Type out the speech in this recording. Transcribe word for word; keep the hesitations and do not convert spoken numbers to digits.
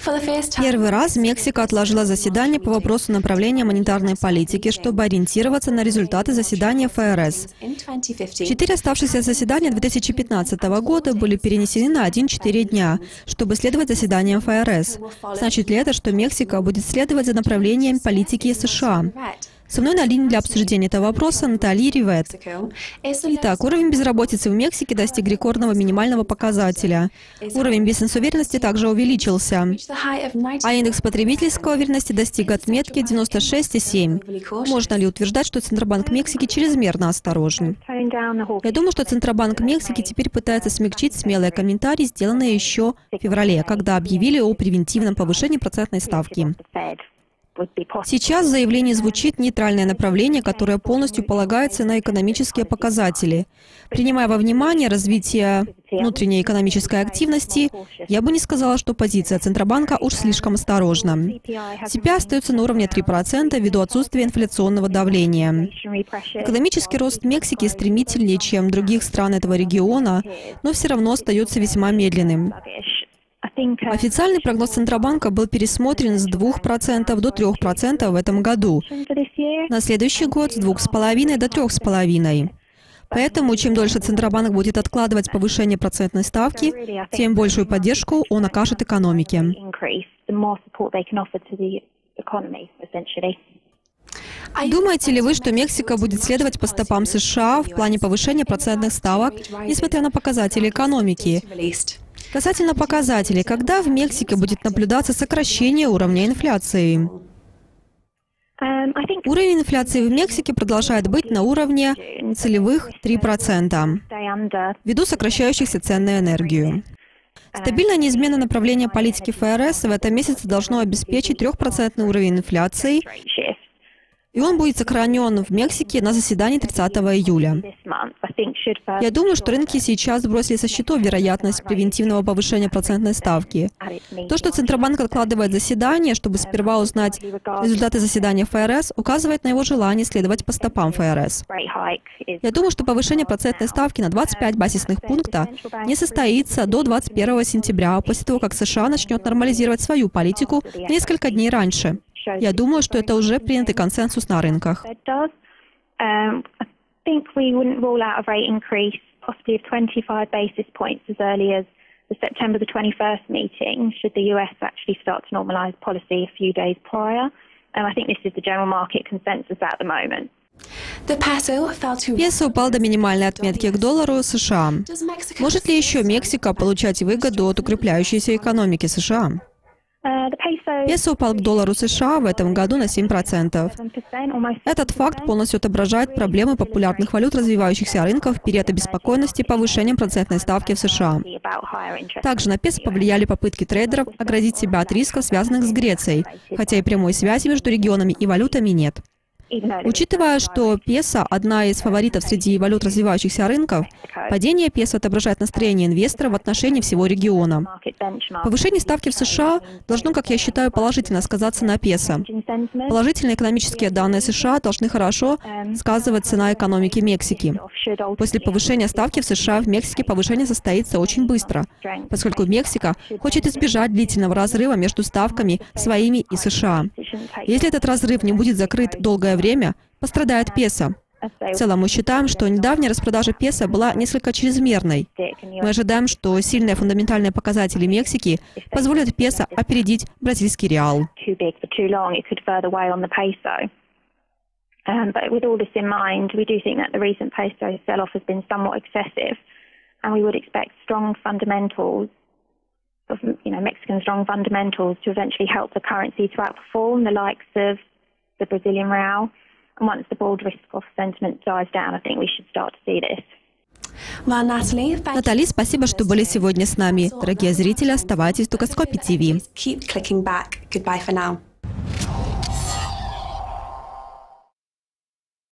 Первый раз Мексика отложила заседание по вопросу направления монетарной политики, чтобы ориентироваться на результаты заседания эф эр эс. Четыре оставшиеся заседания две тысячи пятнадцатого года были перенесены на один-четыре дня, чтобы следовать заседаниям эф эр эс. Значит ли это, что Мексика будет следовать за направлением политики США? Со мной на линии для обсуждения этого вопроса Натали Ривет. Итак, уровень безработицы в Мексике достиг рекордного минимального показателя. Уровень бизнес-уверенности также увеличился, а индекс потребительской уверенности достиг отметки девяносто шесть и семь. Можно ли утверждать, что Центробанк Мексики чрезмерно осторожен? Я думаю, что Центробанк Мексики теперь пытается смягчить смелые комментарии, сделанные еще в феврале, когда объявили о превентивном повышении процентной ставки. Сейчас в заявлении звучит нейтральное направление, которое полностью полагается на экономические показатели. Принимая во внимание развитие внутренней экономической активности, я бы не сказала, что позиция Центробанка уж слишком осторожна. си пи ай остается на уровне три процента ввиду отсутствия инфляционного давления. Экономический рост Мексики стремительнее, чем других стран этого региона, но все равно остается весьма медленным. Официальный прогноз Центробанка был пересмотрен с двух процентов до трёх процентов в этом году. На следующий год с двух с половиной до трёх с половиной. Поэтому, чем дольше Центробанк будет откладывать повышение процентной ставки, тем большую поддержку он окажет экономике. Думаете ли вы, что Мексика будет следовать по стопам США в плане повышения процентных ставок, несмотря на показатели экономики? Касательно показателей, когда в Мексике будет наблюдаться сокращение уровня инфляции? Уровень инфляции в Мексике продолжает быть на уровне целевых три процента, ввиду сокращающихся цен на энергию. Стабильное неизменное направление политики эф эр эс в этом месяце должно обеспечить трёхпроцентный уровень инфляции, и он будет сохранен в Мексике на заседании тридцатого июля. Я думаю, что рынки сейчас сбросили со счетов вероятность превентивного повышения процентной ставки. То, что Центробанк откладывает заседание, чтобы сперва узнать результаты заседания эф эр эс, указывает на его желание следовать по стопам эф эр эс. Я думаю, что повышение процентной ставки на двадцать пять базисных пунктов не состоится до двадцать первого сентября, после того, как США начнет нормализировать свою политику несколько дней раньше. Я думаю, что это уже принятый консенсус на рынках. Песо упал до минимальной отметки к доллару США. Может ли еще Мексика получать выгоду от укрепляющейся экономики США? Песо упал к доллару США в этом году на семь процентов. Этот факт полностью отображает проблемы популярных валют развивающихся рынков в период обеспокоенности повышением процентной ставки в США. Также на песо повлияли попытки трейдеров оградить себя от рисков, связанных с Грецией, хотя и прямой связи между регионами и валютами нет. Учитывая, что песо – одна из фаворитов среди валют развивающихся рынков, падение песо отображает настроение инвесторов в отношении всего региона. Повышение ставки в США должно, как я считаю, положительно сказаться на песо. Положительные экономические данные США должны хорошо сказываться на экономике Мексики. После повышения ставки в США в Мексике повышение состоится очень быстро, поскольку Мексика хочет избежать длительного разрыва между ставками своими и США. Если этот разрыв не будет закрыт долгое время, пострадает песо. В целом мы считаем, что недавняя распродажа песо была несколько чрезмерной. Мы ожидаем, что сильные фундаментальные показатели Мексики позволят песо опередить бразильский реал. Of, you know, Mexican strong fundamentals to eventually help the currency to outperform the likes of the Brazilian real. And once the broad risk-off sentiment dies down, I think we should start to see this. Натали, спасибо, что были сегодня с нами. Дорогие зрители, оставайтесь в Дукаскопе ти ви.